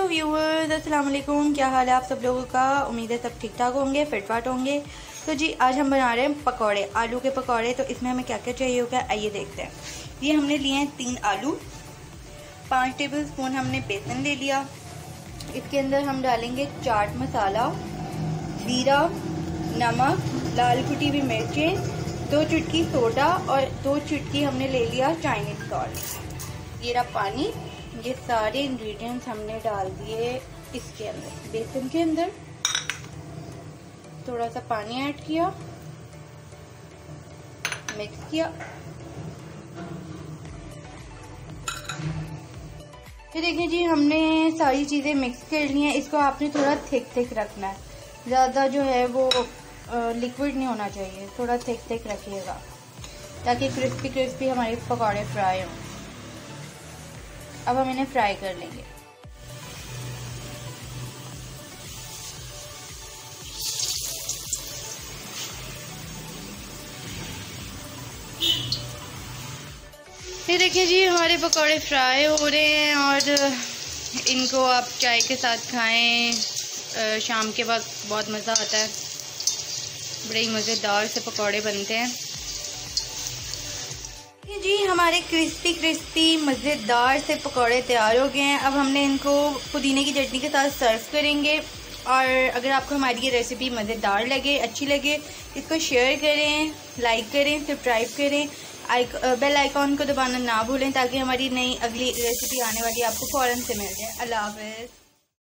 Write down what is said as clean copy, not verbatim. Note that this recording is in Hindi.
व्यूअर्स, अस्सलाम वालेकुम। क्या हाल है आप सब लोगों का? उम्मीद है सब ठीक ठाक होंगे, फिटफाट होंगे। तो जी आज हम बना रहे हैं पकौड़े, आलू के पकौड़े। तो इसमें हमें क्या क्या चाहिए होगा आइए देखते हैं। ये हमने लिए हैं 3 आलू, 5 टेबल स्पून हमने बेसन ले लिया। इसके अंदर हम डालेंगे चाट मसाला, जीरा, नमक, लाल कुटी हुई मिर्चें, 2 चुटकी सोडा और 2 चुटकी हमने ले लिया चाइनीज सॉल्ट। ये रहा पानी। ये सारे इंग्रेडिएंट्स हमने डाल दिए इसके अंदर, बेसन के अंदर। थोड़ा सा पानी ऐड किया, मिक्स किया। फिर देखिए जी हमने सारी चीज़ें मिक्स कर ली हैं। इसको आपने थोड़ा थिक रखना है, ज़्यादा जो है वो लिक्विड नहीं होना चाहिए, थोड़ा थिक रखिएगा ताकि क्रिस्पी हमारे पकौड़े फ्राई हों। अब हम इन्हें फ्राई कर लेंगे। ये देखिए जी हमारे पकौड़े फ्राई हो रहे हैं और इनको आप चाय के साथ खाएं। शाम के वक्त बहुत मज़ा आता है, बड़े ही मज़ेदार से पकौड़े बनते हैं। जी हमारे क्रिस्पी मज़ेदार से पकौड़े तैयार हो गए हैं। अब हमने इनको पुदीने की चटनी के साथ सर्व करेंगे। और अगर आपको हमारी ये रेसिपी मज़ेदार लगे, अच्छी लगे, इसको शेयर करें, लाइक करें, सब्सक्राइब करें, बेल आइकॉन को दबाना ना भूलें ताकि हमारी नई अगली रेसिपी आने वाली आपको फ़ौरन से मिल जाए। अल्लाह हाफ़िज़।